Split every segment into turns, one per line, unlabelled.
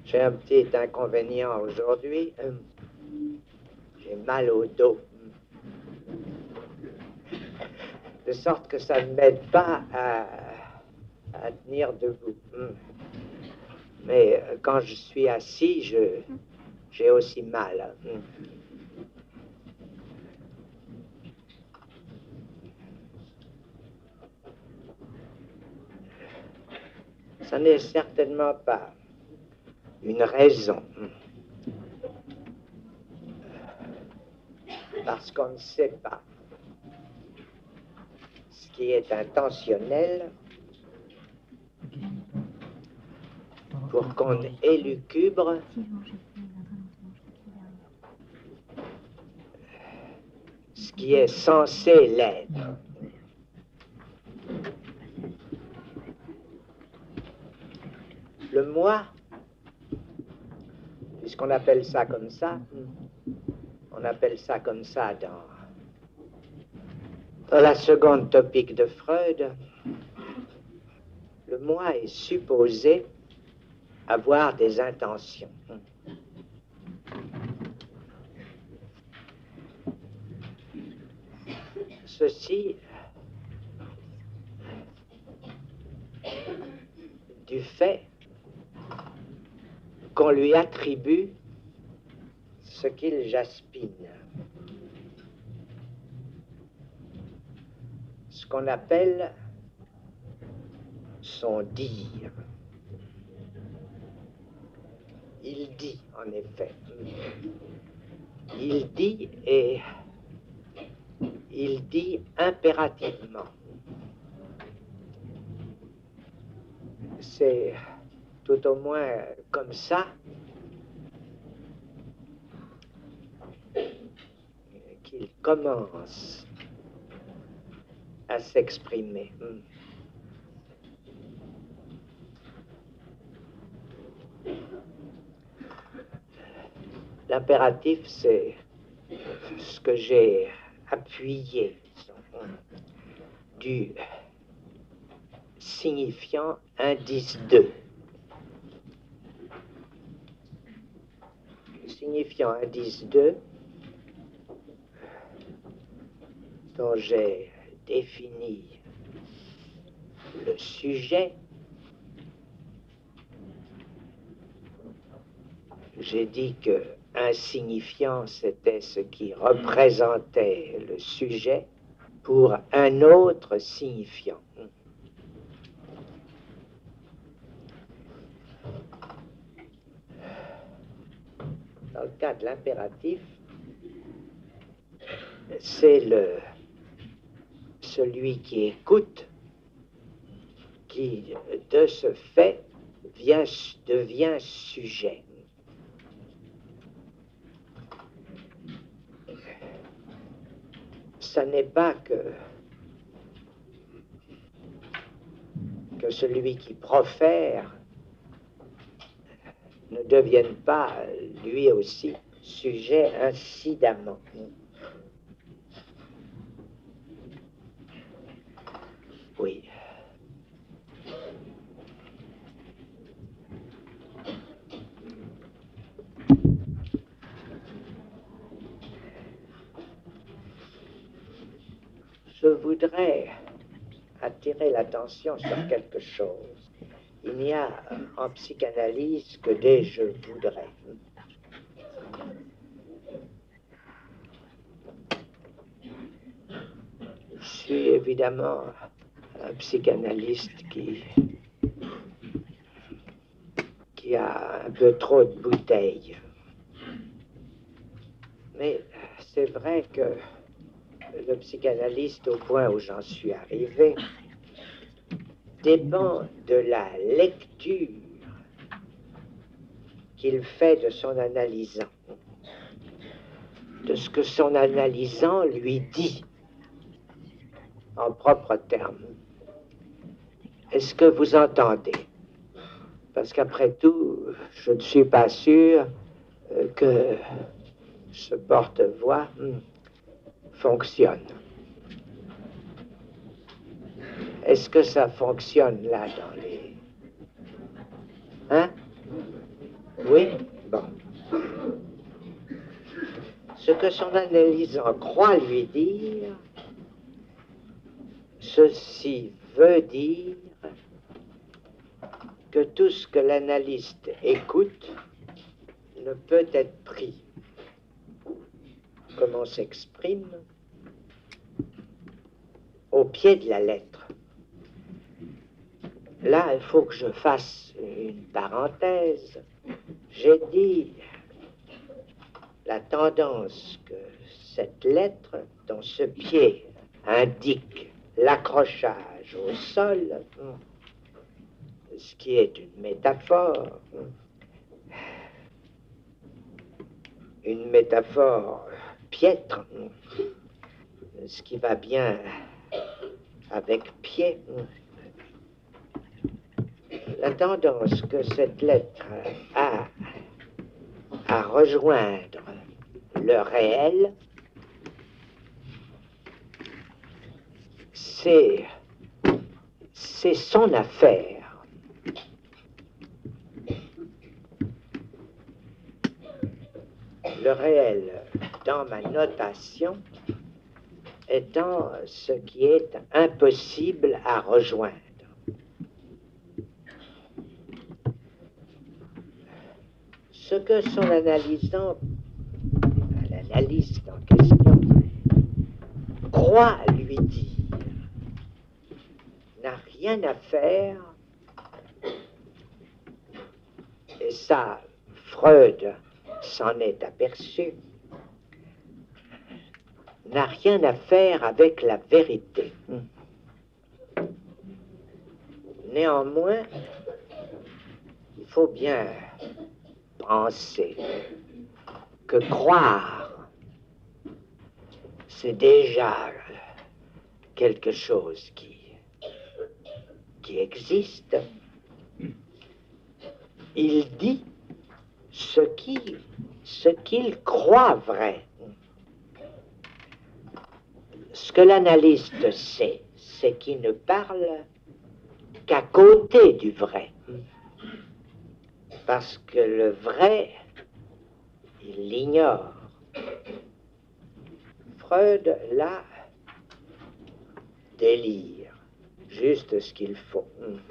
J'ai un petit inconvénient aujourd'hui. J'ai mal au dos. De sorte que ça ne m'aide pas à tenir debout. Mais quand je suis assis, j'ai aussi mal. Ça n'est certainement pas une raison. Parce qu'on ne sait pas ce qui est intentionnel pour qu'on élucubre ce qui est censé l'être. Le moi, puisqu'on appelle ça comme ça, on appelle ça comme ça dans la seconde topique de Freud, le moi est supposé avoir des intentions. Ceci du fait qu'on lui attribue ce qu'il jaspine, ce qu'on appelle son dire. Il dit, en effet. Il dit et il dit impérativement. C'est tout au moins comme ça qu'il commence à s'exprimer. L'impératif, c'est ce que j'ai appuyé du signifiant indice 2. Le signifiant indice 2, dont j'ai défini le sujet, j'ai dit que un signifiant, c'était ce qui représentait le sujet pour un autre signifiant. Dans le cas de l'impératif, c'est celui qui écoute qui, de ce fait, devient sujet. Ça n'est pas que celui qui profère ne devienne pas lui aussi sujet incidemment. Oui. Je voudrais attirer l'attention sur quelque chose. Il n'y a en psychanalyse que des je voudrais. Je suis évidemment un psychanalyste qui a un peu trop de bouteilles. Mais c'est vrai que le psychanalyste, au point où j'en suis arrivé, dépend de la lecture qu'il fait de son analysant, de ce que son analysant lui dit en propres termes. Est-ce que vous entendez? Parce qu'après tout, je ne suis pas sûr que ce porte-voix fonctionne. Est-ce que ça fonctionne là dans les... Hein? Oui, bon. Ce que son analysant croit lui dire, ceci veut dire que tout ce que l'analyste écoute ne peut être pris comme on s'exprime au pied de la lettre. Là, il faut que je fasse une parenthèse. J'ai dit la tendance que cette lettre, dont ce pied indique l'accrochage au sol, ce qui est une métaphore piètre, ce qui va bien avec pied. La tendance que cette lettre a à rejoindre le réel, c'est son affaire. Le réel, dans ma notation, étant ce qui est impossible à rejoindre. Ce que son analysant, l'analyste en question, croit lui dire, n'a rien à faire, et ça, Freud s'en est aperçu, n'a rien à faire avec la vérité. Néanmoins, il faut bien penser que croire, c'est déjà quelque chose qui existe. Il dit ce qu'il croit vrai. Ce que l'analyste sait, c'est qu'il ne parle qu'à côté du vrai. Parce que le vrai, il l'ignore. Freud, là, délire juste ce qu'il faut.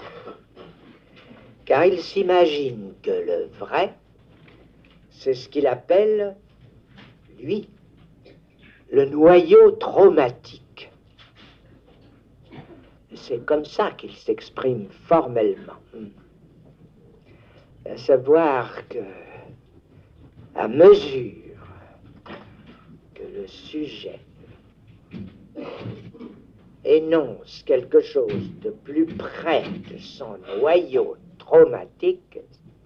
Car il s'imagine que le vrai, c'est ce qu'il appelle, lui, le noyau traumatique. C'est comme ça qu'il s'exprime formellement. À savoir que, à mesure que le sujet énonce quelque chose de plus près de son noyau traumatique,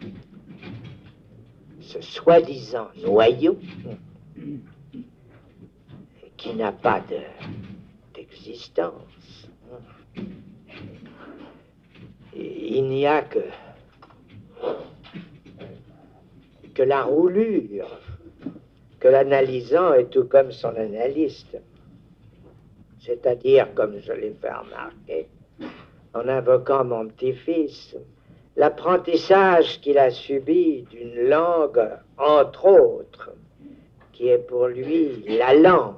ce soi-disant noyau, qui n'a pas d'existence, il n'y a que la roulure, que l'analysant est tout comme son analyste. C'est-à-dire, comme je l'ai fait remarquer, en invoquant mon petit-fils, l'apprentissage qu'il a subi d'une langue, entre autres, qui est pour lui la langue,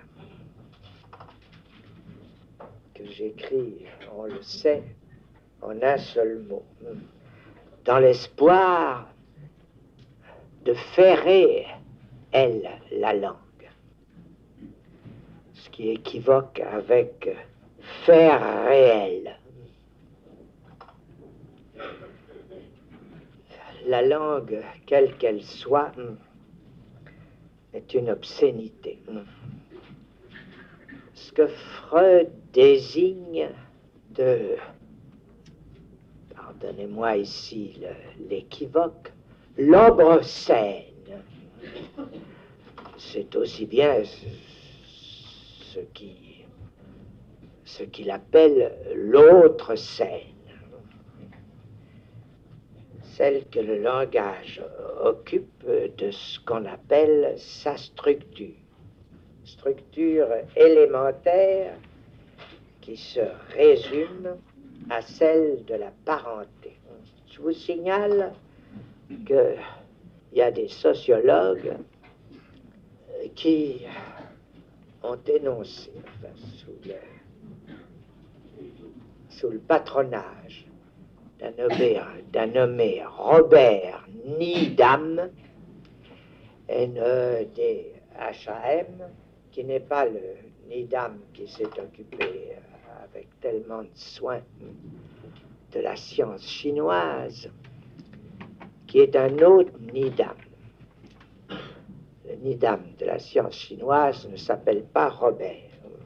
que j'écris, on le sait, en un seul mot, dans l'espoir de ferrer, elle, la langue. Ce qui équivoque avec faire réel. La langue, quelle qu'elle soit, est une obscénité. Ce que Freud désigne de, pardonnez-moi ici l'équivoque, l'obrocène. C'est aussi bien ce qu'il appelle l'autre scène, celle que le langage occupe de ce qu'on appelle sa structure élémentaire qui se résume à celle de la parenté. Je vous signale que il y a des sociologues qui ont énoncé, enfin, sous le patronage d'un nommé Robert Needham, NEDHAM, qui n'est pas le Needham qui s'est occupé avec tellement de soin de la science chinoise, qui est un autre Needham. Le Needham de la science chinoise ne s'appelle pas Robert.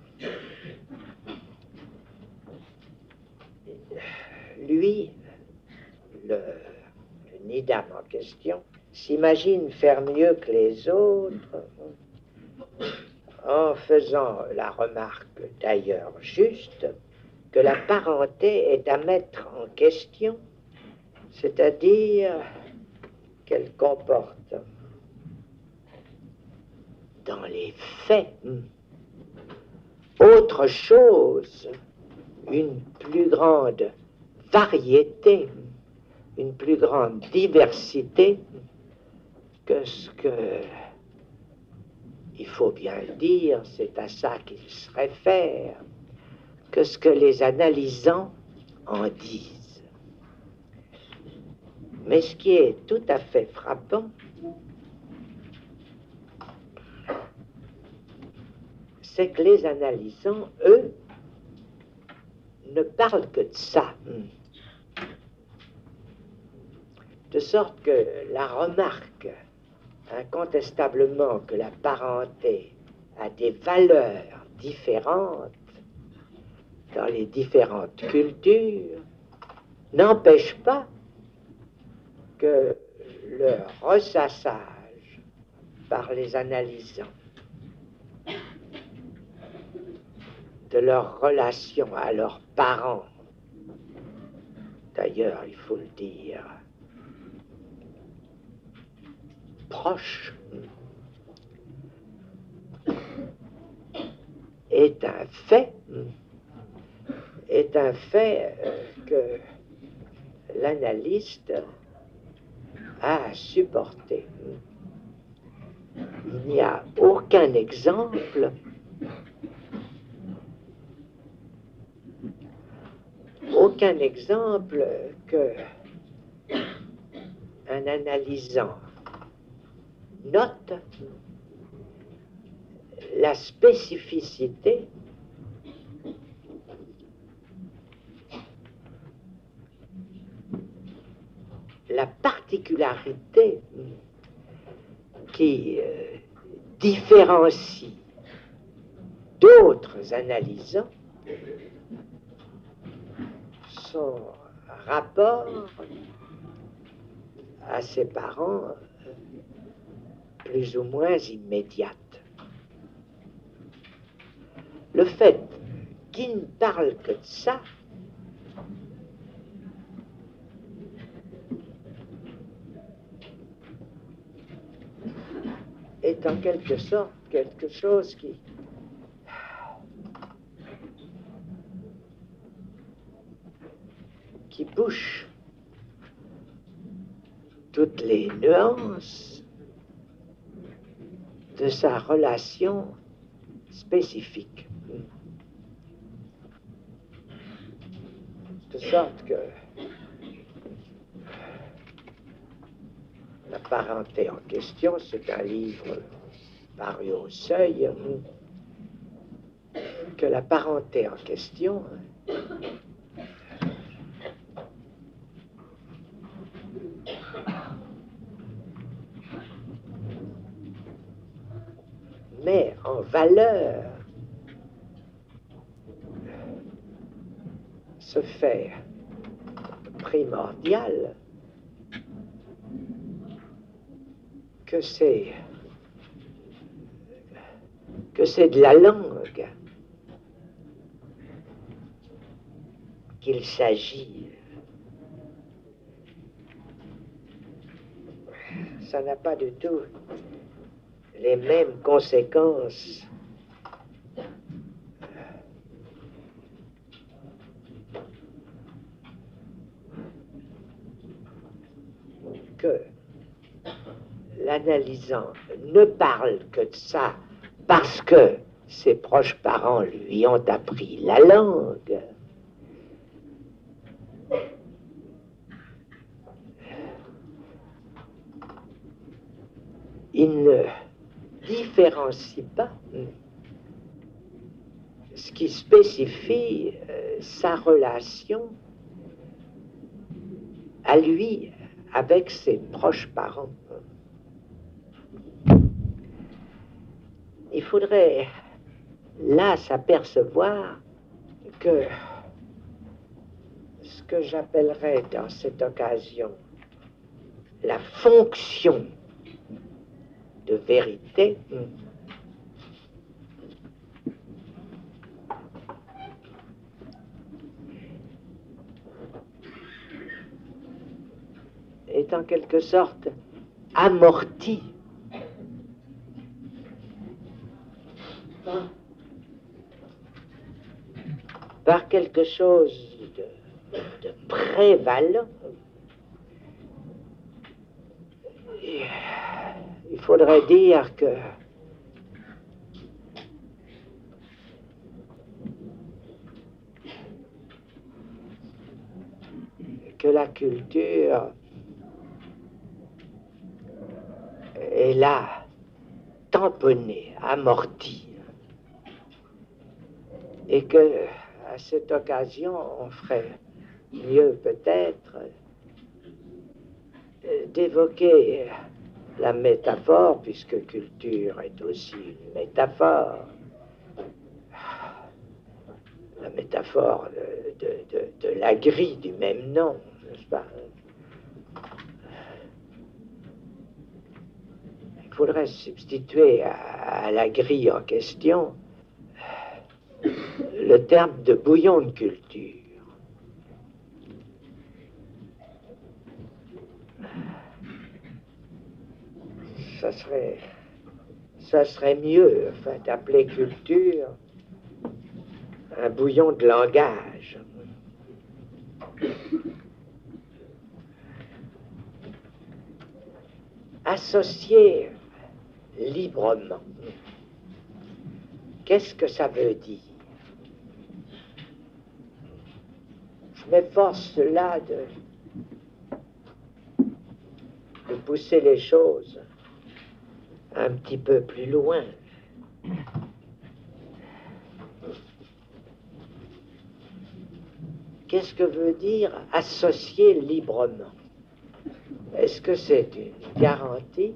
Lui, le Needham en question, s'imagine faire mieux que les autres en faisant la remarque, d'ailleurs juste, que la parenté est à mettre en question, c'est-à-dire qu'elle comporte dans les faits autre chose, une plus grande variété, une plus grande diversité que ce que, il faut bien le dire, c'est à ça qu'il se réfère, que ce que les analysants en disent. Mais ce qui est tout à fait frappant, c'est que les analysants, eux, ne parlent que de ça. De sorte que la remarque, incontestablement, que la parenté a des valeurs différentes dans les différentes cultures, n'empêche pas que le ressassage par les analysants de leur relation à leurs parents, d'ailleurs, il faut le dire, proches, est un fait que l'analyste a supporté. Il n'y a aucun exemple que un analysant note la spécificité la particularité qui différencie d'autres analysants son rapport à ses parents plus ou moins immédiate. Le fait qu'il ne parle que de ça est en quelque sorte quelque chose qui bouche toutes les nuances de sa relation spécifique. De sorte que la parenté en question, c'est un livre paru au Seuil, que la parenté en question met en valeur ce fait primordial que c'est de la langue qu'il s'agit. Ça n'a pas du tout les mêmes conséquences que l'analysant, ne parle que de ça parce que ses proches parents lui ont appris la langue, il ne différencie pas ce qui spécifie sa relation à lui avec ses proches parents. Il faudrait là s'apercevoir que ce que j'appellerais dans cette occasion la fonction de vérité est en quelque sorte amortie par quelque chose de prévalant. Il faudrait dire que la culture est là, tamponnée, amortie, et que à cette occasion, on ferait mieux peut-être d'évoquer la métaphore, puisque culture est aussi une métaphore, la métaphore de la grille du même nom, n'est-ce pas? Il faudrait substituer à la grille en question le terme de bouillon de culture. Ça serait mieux, enfin, d'appeler culture un bouillon de langage. Associer librement. Qu'est-ce que ça veut dire? Je m'efforce là de pousser les choses un petit peu plus loin. Qu'est-ce que veut dire associer librement? Est-ce que c'est une garantie?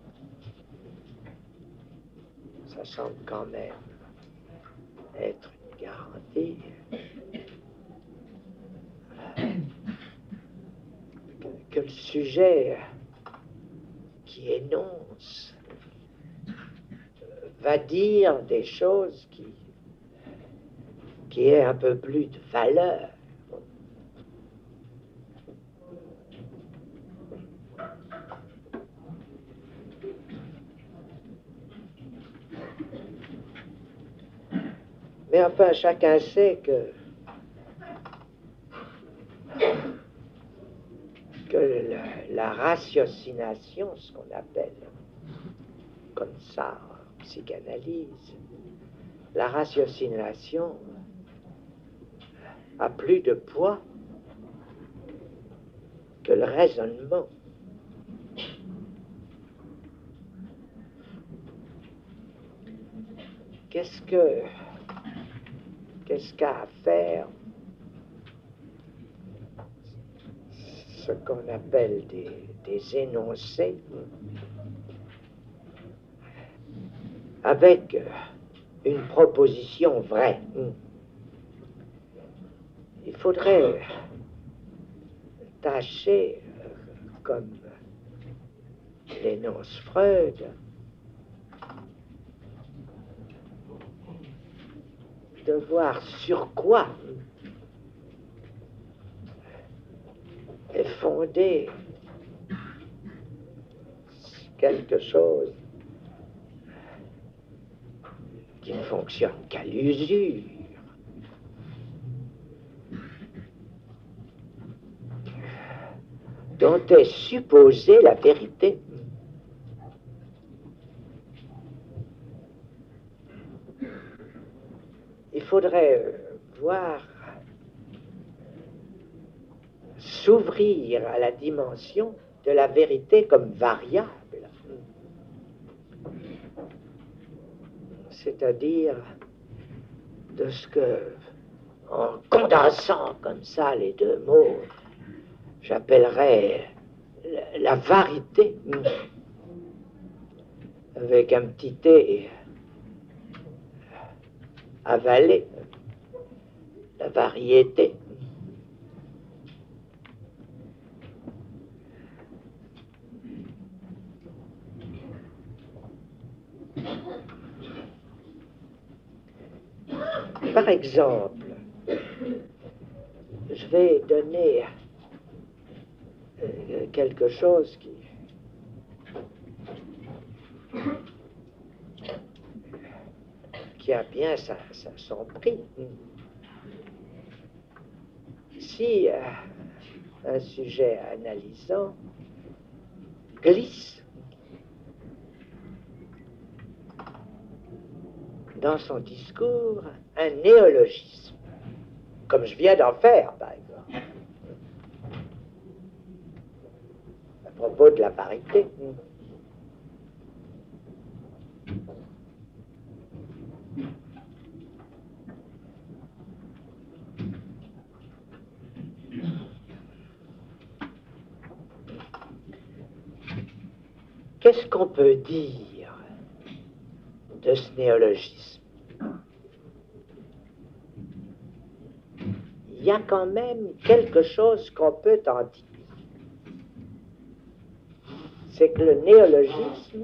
Ça semble quand même être une garantie. Que le sujet qui énonce va dire des choses qui aient un peu plus de valeur. Mais enfin, chacun sait que la ratiocination, ce qu'on appelle comme ça en psychanalyse, la ratiocination a plus de poids que le raisonnement. Qu'est-ce qu'a à faire ce qu'on appelle des énoncés avec une proposition vraie? Il faudrait tâcher, comme l'énonce Freud, de voir sur quoi est fondé quelque chose qui ne fonctionne qu'à l'usure, dont est supposée la vérité. faudrait voir s'ouvrir à la dimension de la vérité comme variable. C'est-à-dire de ce que, en condensant comme ça les deux mots, j'appellerais la varité, avec un petit T avalé, la variété. Par exemple, je vais donner quelque chose qui a bien son prix. Si un sujet analysant glisse dans son discours un néologisme, comme je viens d'en faire, par exemple, à propos de la parité. Qu'est-ce qu'on peut dire de ce néologisme? Il y a quand même quelque chose qu'on peut en dire. C'est que le néologisme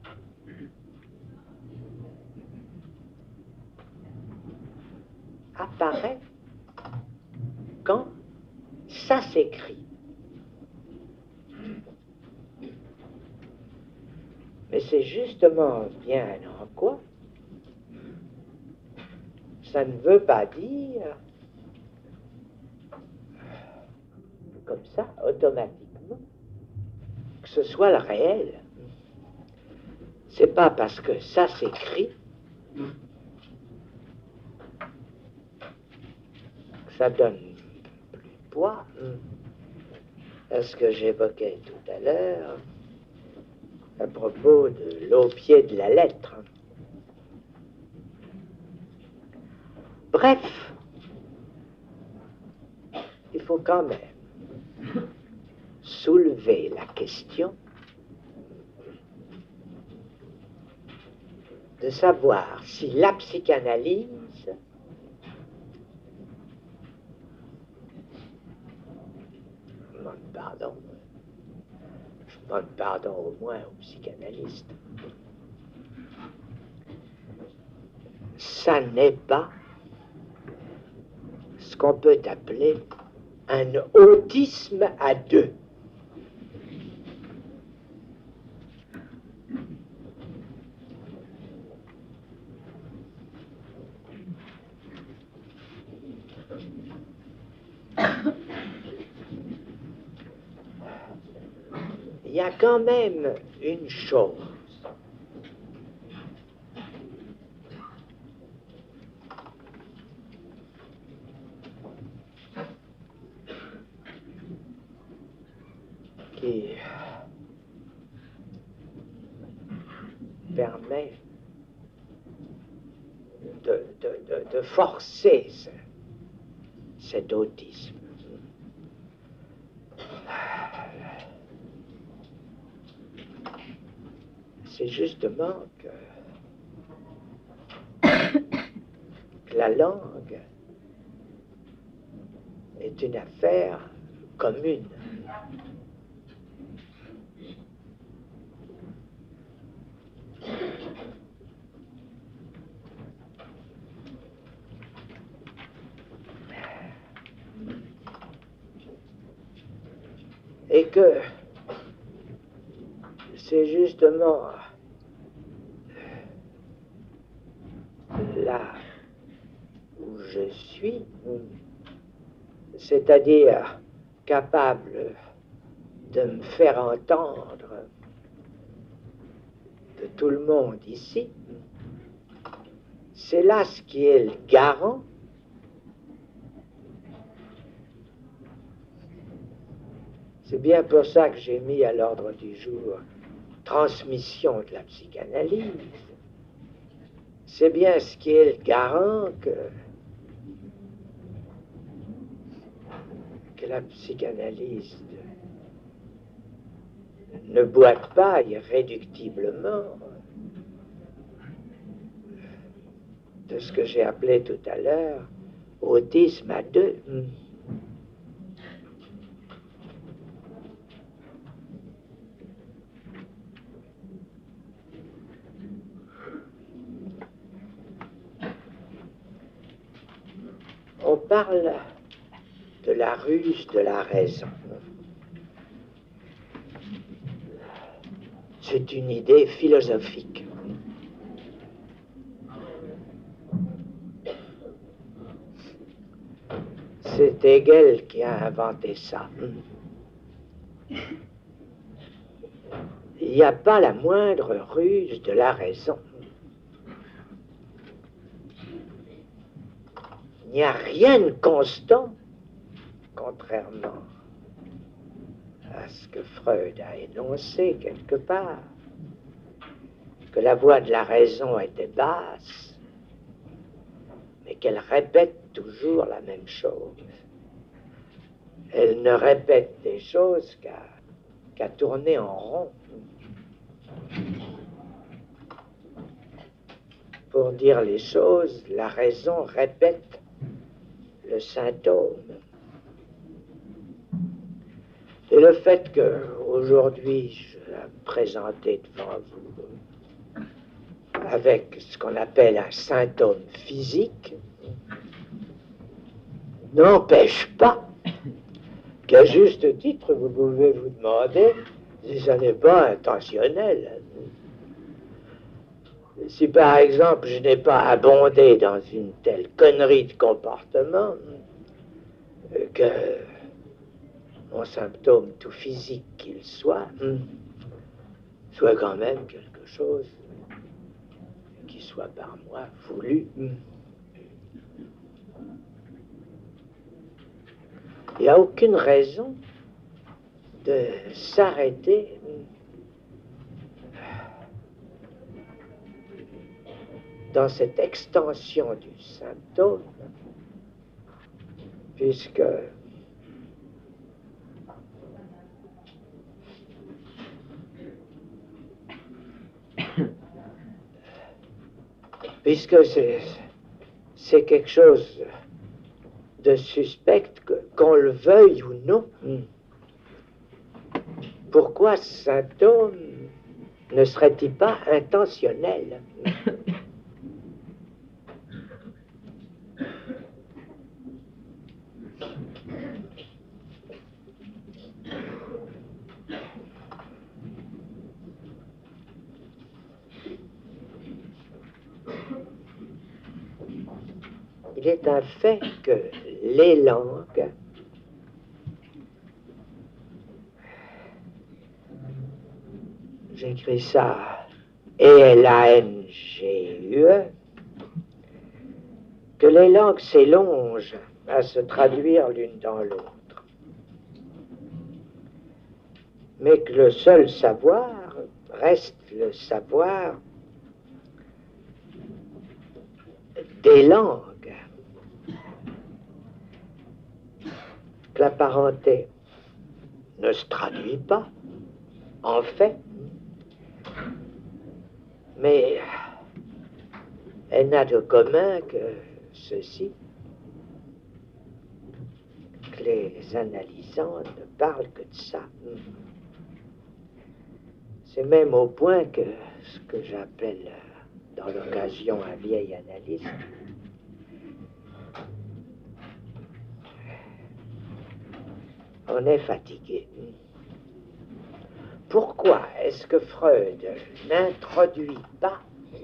apparaît quand ça s'écrit. Mais c'est justement bien en quoi ça ne veut pas dire comme ça, automatiquement, que ce soit le réel. C'est pas parce que ça s'écrit que ça donne plus de poids à ce que j'évoquais tout à l'heure à propos de l'au pied de la lettre. Bref, il faut quand même soulever la question de savoir si la psychanalyse je demande pardon au moins aux psychanalystes, ça n'est pas ce qu'on peut appeler un autisme à deux. Il y a quand même une chose qui permet de forcer cet autisme. C'est justement que la langue est une affaire commune. Et que c'est justement là où je suis, c'est-à-dire capable de me faire entendre de tout le monde ici, c'est là ce qui est le garant C'est bien pour ça que j'ai mis à l'ordre du jour transmission de la psychanalyse. C'est bien ce qui est le garant que la psychanalyse ne boite pas irréductiblement de ce que j'ai appelé tout à l'heure autisme à deux. On parle de la ruse de la raison. C'est une idée philosophique. C'est Hegel qui a inventé ça. Il n'y a pas la moindre ruse de la raison. Il n'y a rien de constant, contrairement à ce que Freud a énoncé quelque part, que la voix de la raison était basse, mais qu'elle répète toujours la même chose. Elle ne répète des choses qu'à tourner en rond. Pour dire les choses, la raison répète le symptôme. Et le fait qu'aujourd'hui, je vais me présenter devant vous avec ce qu'on appelle un symptôme physique n'empêche pas qu'à juste titre, vous pouvez vous demander si ça n'est pas intentionnel. Si par exemple je n'ai pas abondé dans une telle connerie de comportement que mon symptôme tout physique qu'il soit quand même quelque chose qui soit par moi voulu. Il n'y a aucune raison de s'arrêter dans cette extension du symptôme, puisque c'est quelque chose de suspect, qu'on le veuille ou non. Pourquoi ce symptôme ne serait-il pas intentionnel? Il est un fait que les langues j'écris ça E-L-A-N-G-U-E, que les langues s'élongent à se traduire l'une dans l'autre, mais que le seul savoir reste le savoir des langues, que la parenté ne se traduit pas, en fait, mais elle n'a de commun que ceci, que les analysants ne parlent que de ça. C'est même au point que ce que j'appelle dans l'occasion un vieil analyste on est fatigué. Pourquoi est-ce que Freud n'introduit pas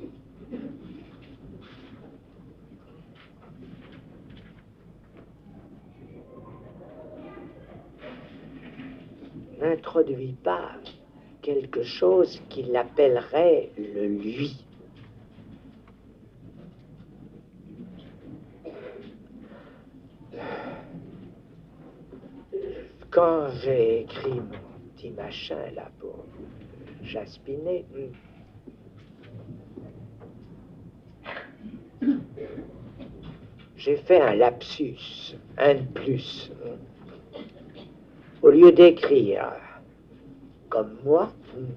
quelque chose qu'il appellerait le lui? quand j'ai écrit mon petit machin là pour jaspiner, j'ai fait un lapsus, un de plus. Au lieu d'écrire comme moi,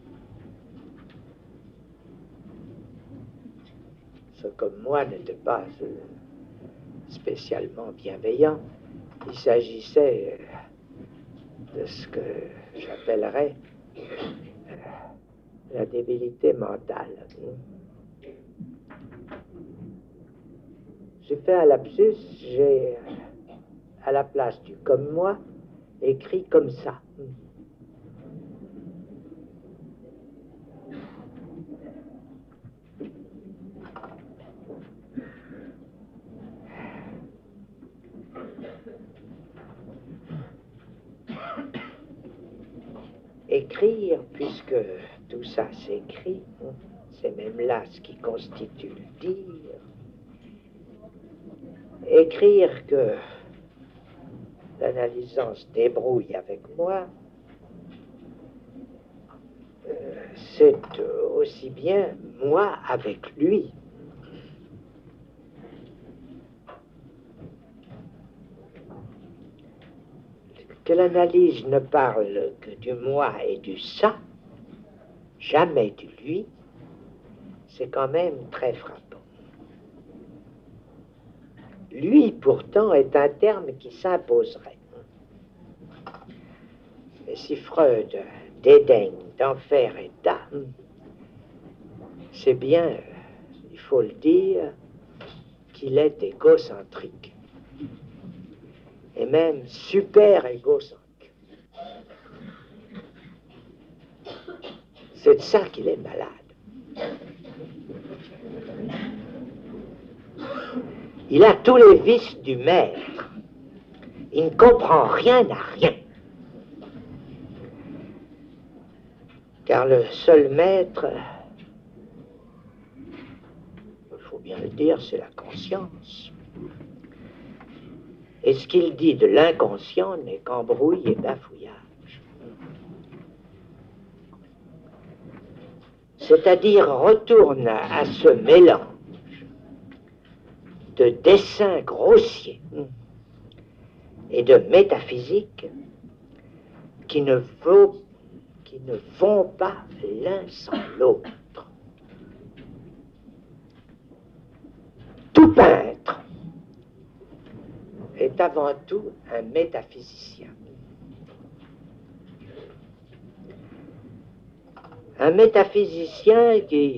ce comme moi n'était pas spécialement bienveillant, il s'agissait de ce que j'appellerais la débilité mentale. J'ai fait un lapsus, j'ai, à la place du comme moi, écrit comme ça. Écrire, puisque tout ça s'écrit, c'est même là ce qui constitue le dire. Écrire que l'analysant se débrouille avec moi, c'est aussi bien moi avec lui. Que l'analyse ne parle que du moi et du ça, jamais du lui, c'est quand même très frappant. Lui, pourtant, est un terme qui s'imposerait. Et si Freud dédaigne d'enfer et d'âme, c'est bien, il faut le dire, qu'il est égocentrique. Et même super égocentrique. C'est de ça qu'il est malade. Il a tous les vices du maître. Il ne comprend rien à rien. Car le seul maître, il faut bien le dire, c'est la conscience. Et ce qu'il dit de l'inconscient n'est qu'embrouille et bafouillage. C'est-à-dire retourne à ce mélange de dessins grossiers et de métaphysique qui ne vont pas l'un sans l'autre. Tout peintre est avant tout un métaphysicien. Un métaphysicien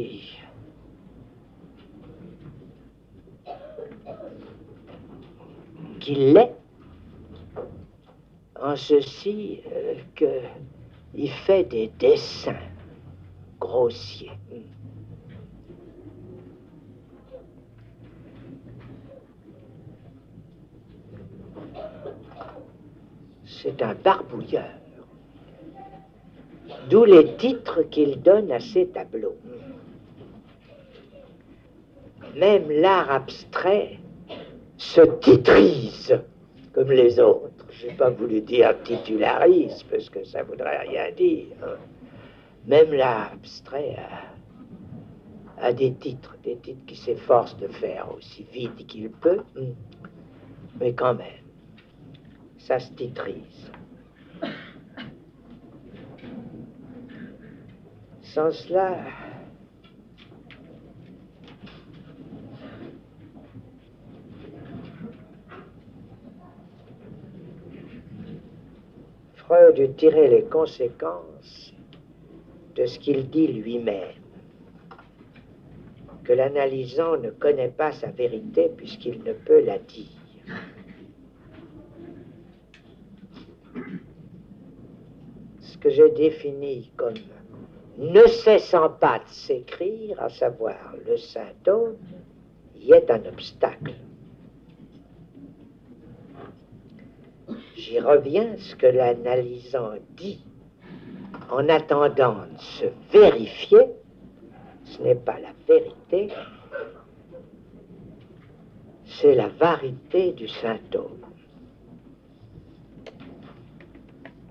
qui l'est en ceci qu'il fait des dessins grossiers. C'est un barbouilleur. D'où les titres qu'il donne à ses tableaux. Même l'art abstrait se titrise comme les autres. Je n'ai pas voulu dire titularise, parce que ça ne voudrait rien dire. Même l'art abstrait a des titres qui s'efforcent de faire aussi vite qu'il peut, mais quand même, ça se titrise. Sans cela, Freud eût tiré les conséquences de ce qu'il dit lui-même, que l'analysant ne connaît pas sa vérité puisqu'il ne peut la dire. Ce que j'ai défini comme ne cessant pas de s'écrire, à savoir le symptôme, y est un obstacle. J'y reviens, ce que l'analysant dit en attendant de se vérifier, ce n'est pas la vérité, c'est la variété du symptôme.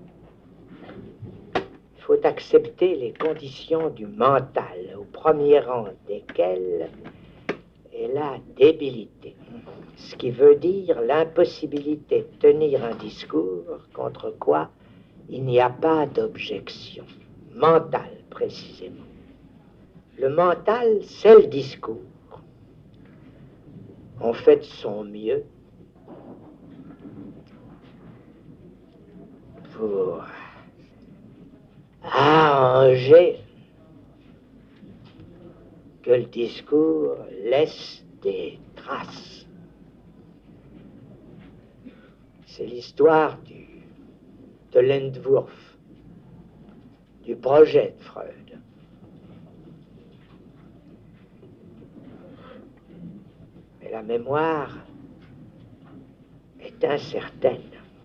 faut accepter les conditions du mental, au premier rang desquelles est la débilité. Ce qui veut dire l'impossibilité de tenir un discours contre quoi il n'y a pas d'objection. Mentale, précisément. Le mental, c'est le discours. On fait de son mieux pour arranger que le discours laisse des traces. C'est l'histoire de l'Entwurf, du projet de Freud. Mais la mémoire est incertaine.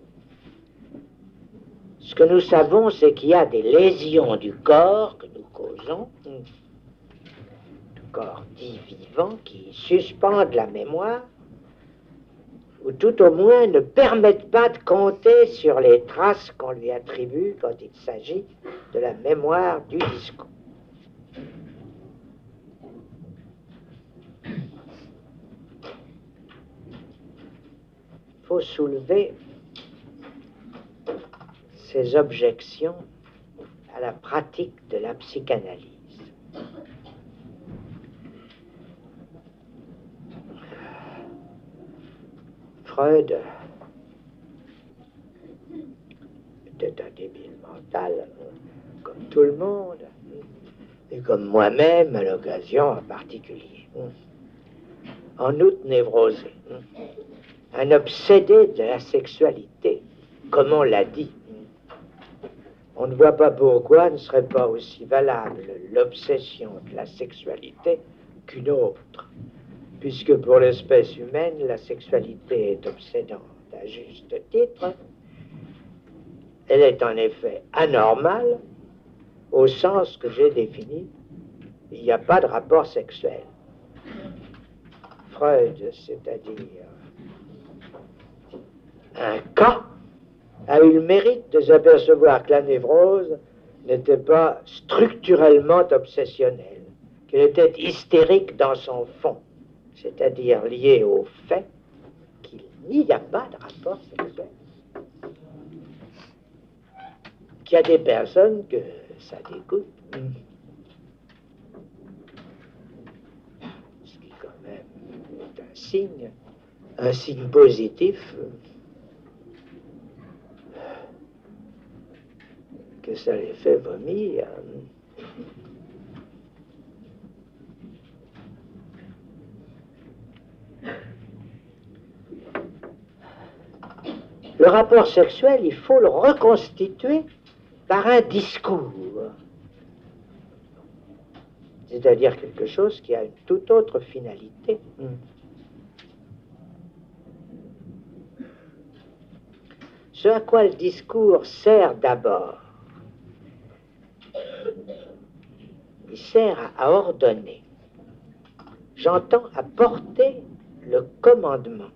Ce que nous savons, c'est qu'il y a des lésions du corps que nous causons, du corps dit vivant, qui suspendent la mémoire, ou tout au moins ne permettent pas de compter sur les traces qu'on lui attribue quand il s'agit de la mémoire du discours. Il faut soulever ces objections à la pratique de la psychanalyse. Freud était un débile mental, comme tout le monde, et comme moi-même à l'occasion en particulier. En outre, névrosé, un obsédé de la sexualité, comme on l'a dit. On ne voit pas pourquoi ne serait pas aussi valable l'obsession de la sexualité qu'une autre, puisque pour l'espèce humaine, la sexualité est obsédante à juste titre. Elle est en effet anormale, au sens que j'ai défini. Il n'y a pas de rapport sexuel. Freud, c'est-à-dire un cas, a eu le mérite de s'apercevoir que la névrose n'était pas structurellement obsessionnelle, qu'elle était hystérique dans son fond, c'est-à-dire liée au fait qu'il n'y a pas de rapport sexuel. Qu'il y a des personnes que ça dégoûte. Ce qui quand même est un signe positif, que ça les fait vomir. Le rapport sexuel, il faut le reconstituer par un discours. C'est-à-dire quelque chose qui a une toute autre finalité. Ce à quoi le discours sert d'abord, il sert à ordonner. J'entends à porter le commandement.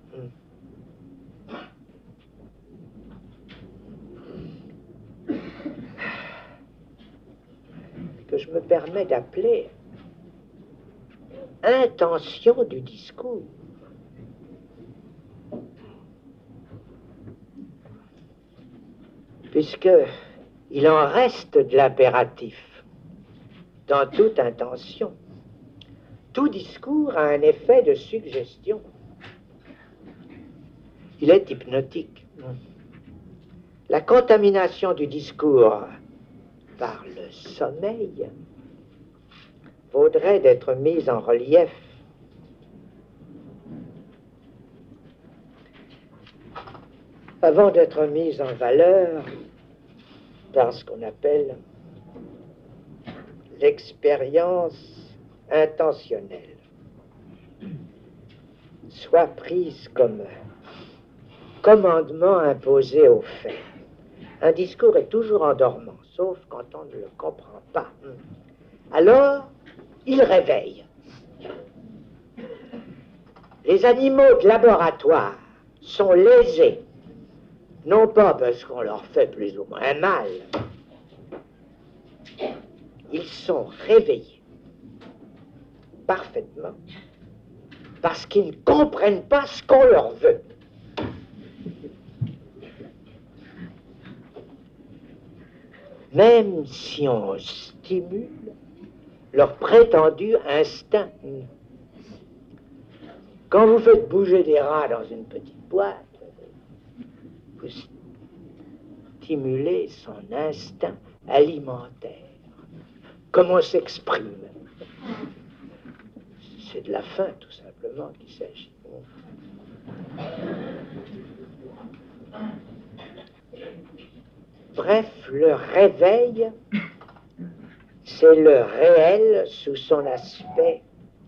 Que je me permets d'appeler intention du discours. Puisqu'il en reste de l'impératif dans toute intention. Tout discours a un effet de suggestion. Il est hypnotique. La contamination du discours par le sommeil vaudrait d'être mise en relief. Avant d'être mise en valeur par ce qu'on appelle l'expérience intentionnelle, soit prise comme commandement imposé aux faits. Un discours est toujours endormant, sauf quand on ne le comprend pas. Alors, il réveille. Les animaux de laboratoire sont lésés, non pas parce qu'on leur fait plus ou moins mal, ils sont réveillés parfaitement parce qu'ils ne comprennent pas ce qu'on leur veut. Même si on stimule leur prétendu instinct. Quand vous faites bouger des rats dans une petite boîte, vous stimulez son instinct alimentaire. Comment s'exprime? C'est de la faim, tout simplement, qu'il s'agit. Bref, le réveil, c'est le réel sous son aspect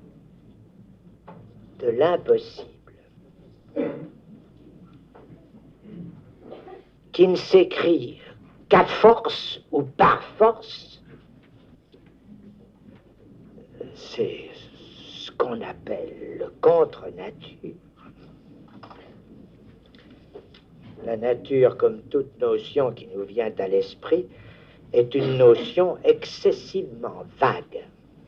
de l'impossible, qui ne s'écrit qu'à force ou par force. C'est ce qu'on appelle le contre-nature. La nature, comme toute notion qui nous vient à l'esprit, est une notion excessivement vague.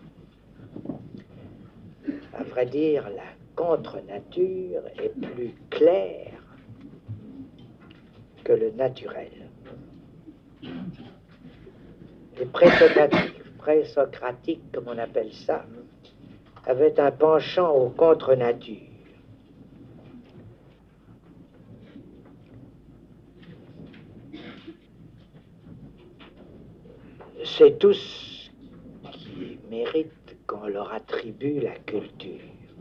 À vrai dire, la contre-nature est plus claire que le naturel. Les présocratiques, comme on appelle ça, avaient un penchant au contre-nature. C'est tout ce qui mérite qu'on leur attribue la culture.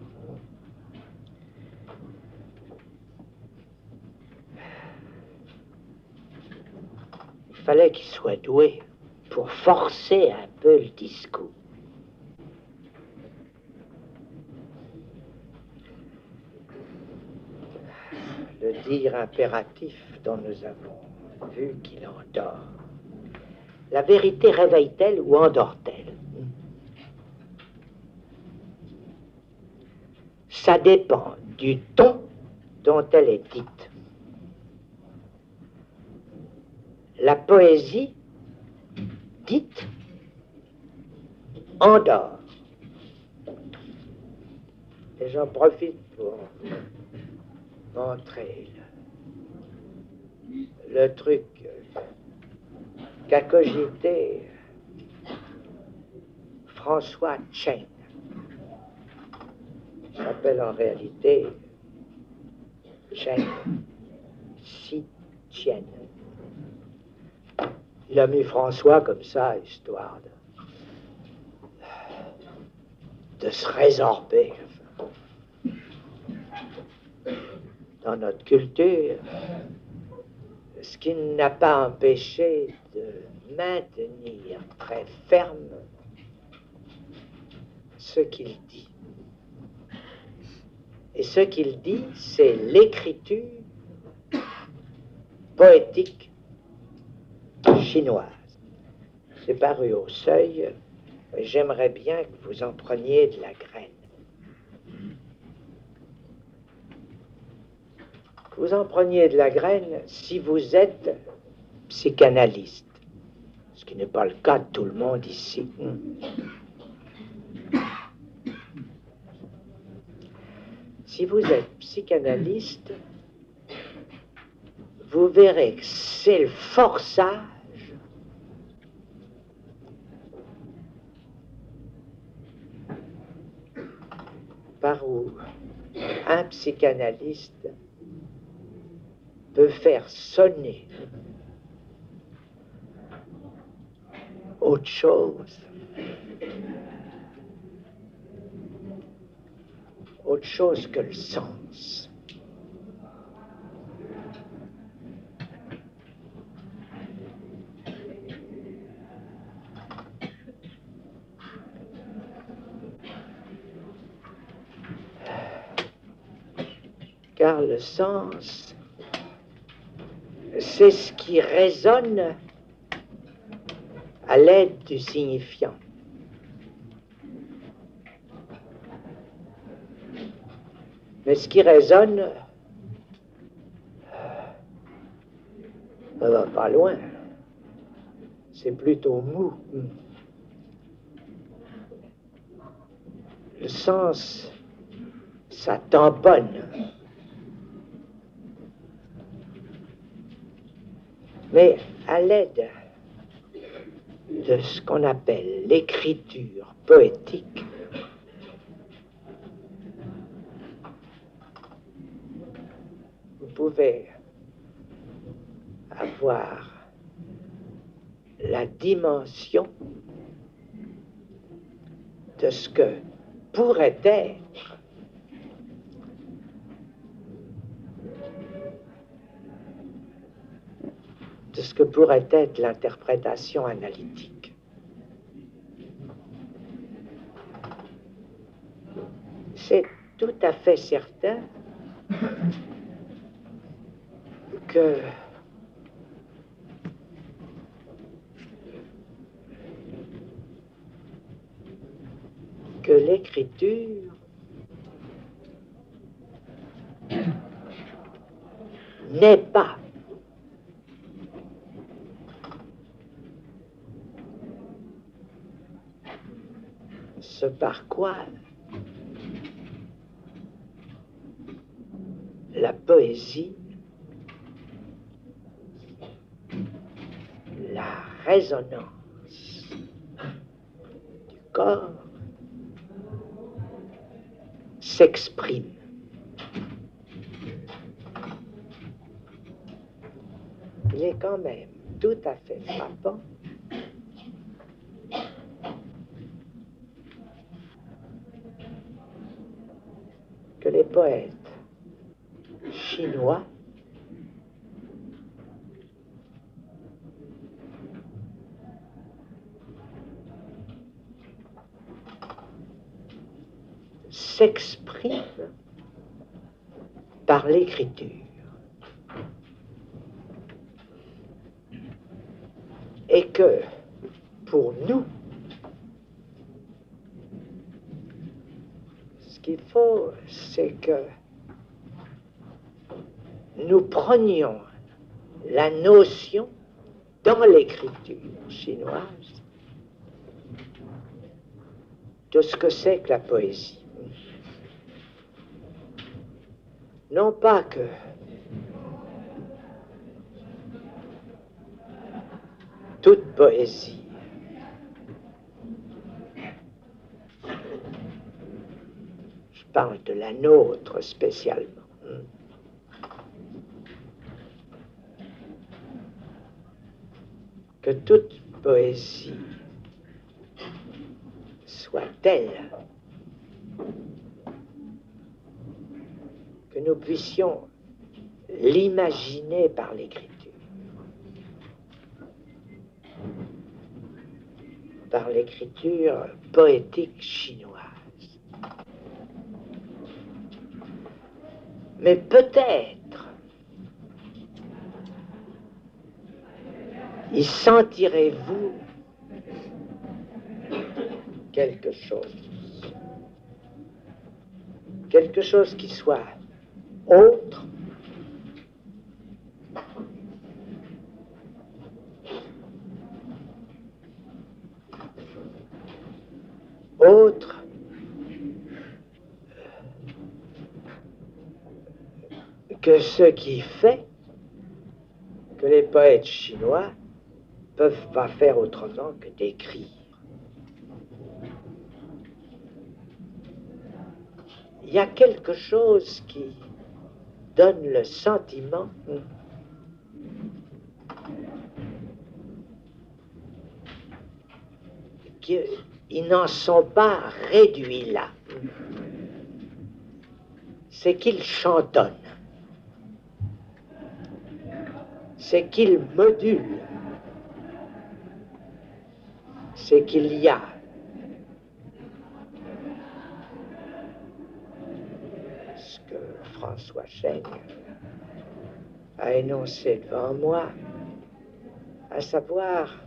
Il fallait qu'ils soient doués pour forcer un peu le discours. Le dire impératif dont nous avons vu qu'il endort. La vérité réveille-t-elle ou endort-elle? Ça dépend du ton dont elle est dite. La poésie dite endort. Et j'en profite pour montrer le truc qu'a cogité François Chen. Il s'appelle en réalité Chen Si-Tien. Il a mis François comme ça, histoire de se résorber dans notre culture, ce qui n'a pas empêché de maintenir très ferme ce qu'il dit. Et ce qu'il dit, c'est l'écriture poétique chinoise. C'est paru au Seuil. J'aimerais bien que vous en preniez de la graine. Que vous en preniez de la graine si vous êtes psychanalyste. Ce qui n'est pas le cas de tout le monde ici. Si vous êtes psychanalyste, vous verrez que c'est le forçage par où un psychanalyste peut faire sonner autre chose que le sens. Car le sens, c'est ce qui résonne à l'aide du signifiant. Mais ce qui résonne, ça va pas loin. C'est plutôt mou. le sens, ça tamponne. Mais à l'aide de ce qu'on appelle l'écriture poétique, vous pouvez avoir la dimension de ce que pourrait être l'interprétation analytique. C'est tout à fait certain que l'écriture n'est pas ce par quoi la poésie, la résonance du corps s'exprime. Il est quand même tout à fait frappant que les poètes chinois s'expriment par l'écriture. Et que, pour nous, ce qu'il faut, c'est que nous prenions la notion dans l'écriture chinoise de ce que c'est que la poésie. Non pas que toute poésie je parle de la nôtre spécialement, que toute poésie soit telle que nous puissions l'imaginer par l'écriture, par l'écriture poétique chinoise. Mais peut-être y sentirez-vous quelque chose qui soit autre que ce qui fait que les poètes chinois peuvent pas faire autrement que d'écrire. Il y a quelque chose qui donne le sentiment qu'ils n'en sont pas réduits là. C'est qu'ils chantonnent. C'est qu'ils modulent. C'est qu'il y a ce que François Cheng a énoncé devant moi, à savoir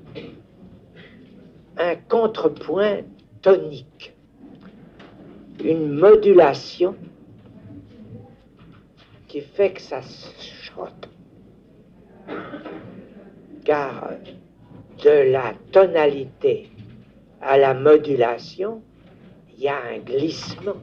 un contrepoint tonique, une modulation qui fait que ça se chante. Car de la tonalité à la modulation, il y a un glissement.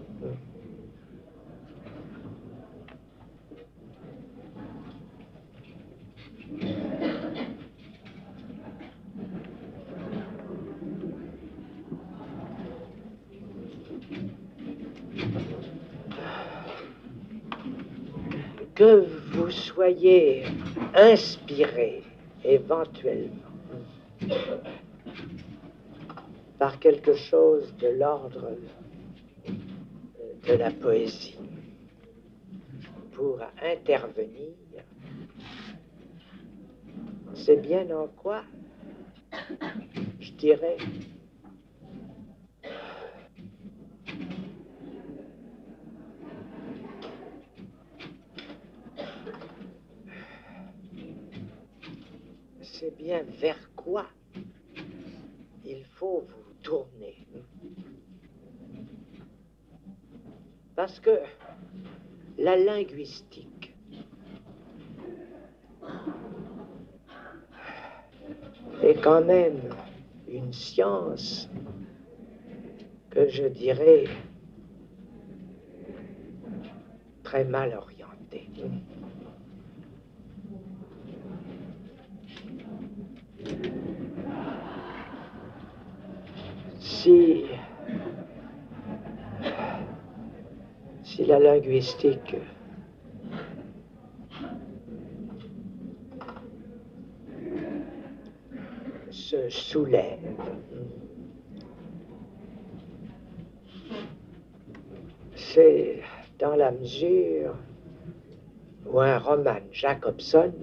Que vous soyez inspiré éventuellement par quelque chose de l'ordre de la poésie pour intervenir, c'est bien en quoi, je dirais, c'est bien vers quoi il faut vous tourner. Parce que la linguistique est quand même une science que je dirais très mal orientée. Si la linguistique se soulève, c'est dans la mesure où un Roman Jacobson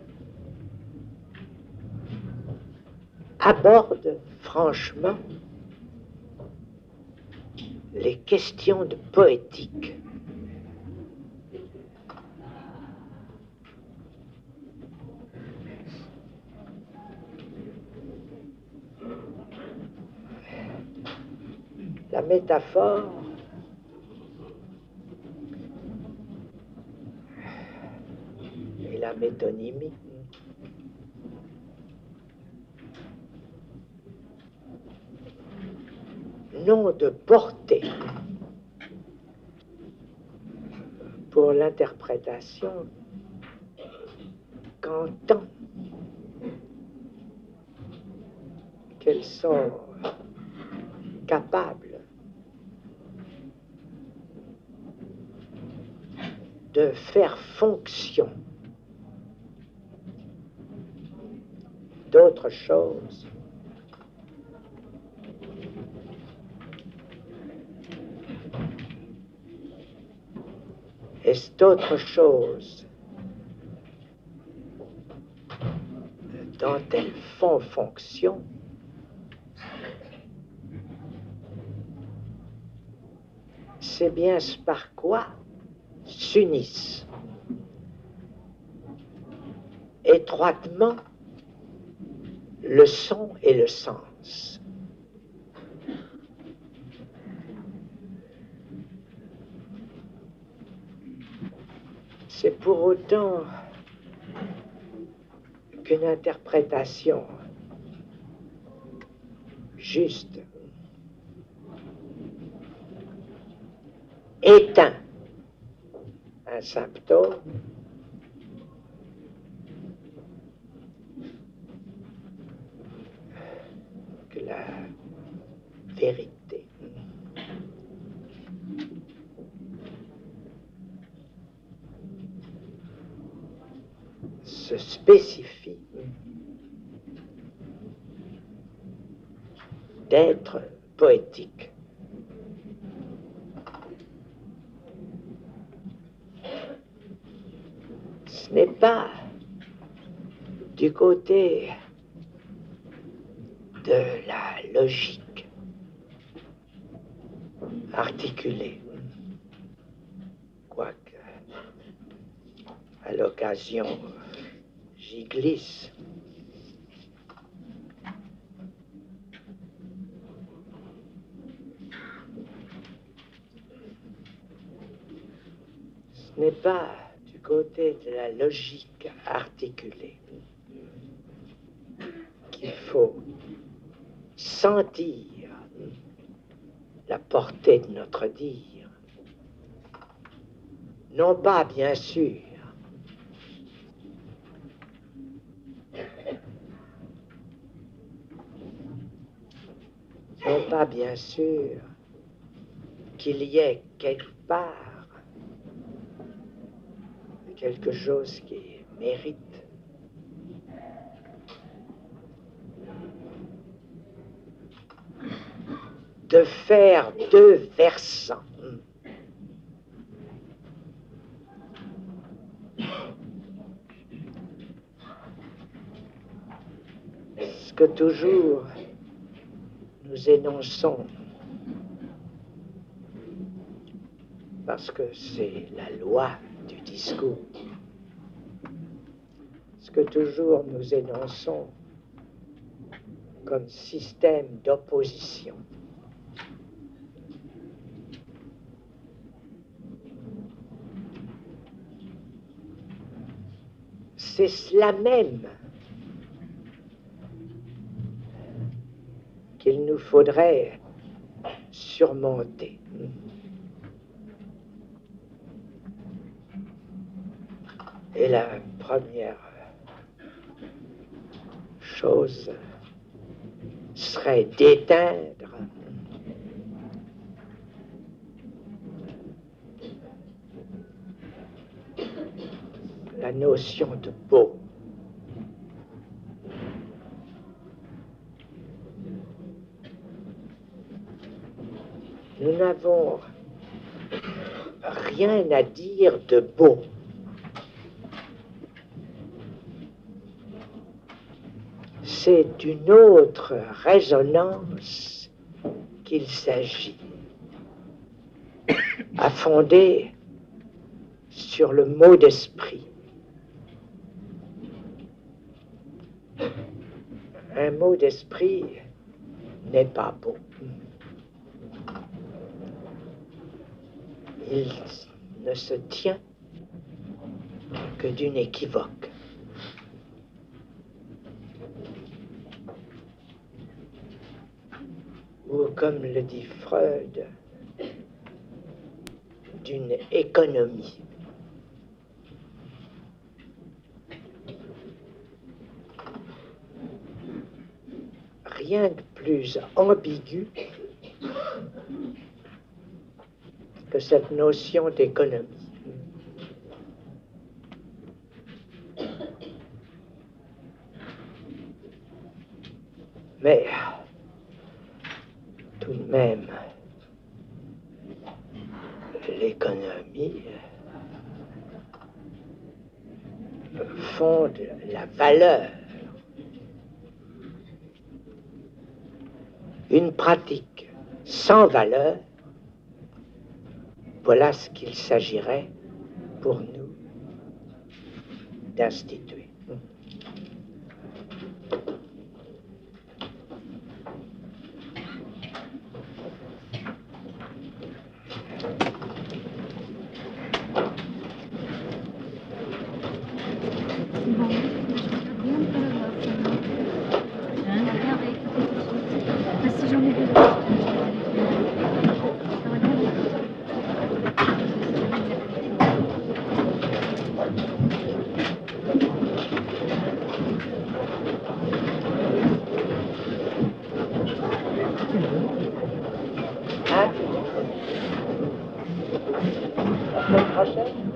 aborde franchement les questions de poétique. La métaphore et la métonymie n'ont de portée pour l'interprétation qu'en tant qu'elles sont capables de faire fonction d'autre chose et cette autre chose dont elles font fonction c'est bien ce par quoi s'unissent étroitement le son et le sens. C'est pour autant qu'une interprétation juste éteint un symptôme que la vérité se spécifie d'être poétique. Ce n'est pas du côté de la logique articulée, quoique à l'occasion j'y glisse. Ce n'est pas du côté de la logique articulée qu'il faut sentir la portée de notre dire. Non pas, bien sûr, non pas, bien sûr, qu'il y ait quelque part quelque chose qui mérite de faire deux versants. Ce que toujours nous énonçons, parce que c'est la loi du discours, ce que toujours nous énonçons comme système d'opposition, c'est cela même qu'il nous faudrait surmonter. Et la première chose serait d'éteindre la notion de beau. Nous n'avons rien à dire de beau. C'est d'une autre résonance qu'il s'agit, à fonder sur le mot d'esprit. Un mot d'esprit n'est pas beau. Il ne se tient que d'une équivoque. Ou comme le dit Freud, d'une économie. Rien de plus ambigu que cette notion d'économie. Mais tout de même, l'économie fonde la valeur. Une pratique sans valeur, voilà ce qu'il s'agirait pour nous d'instituer. La semaine prochaine?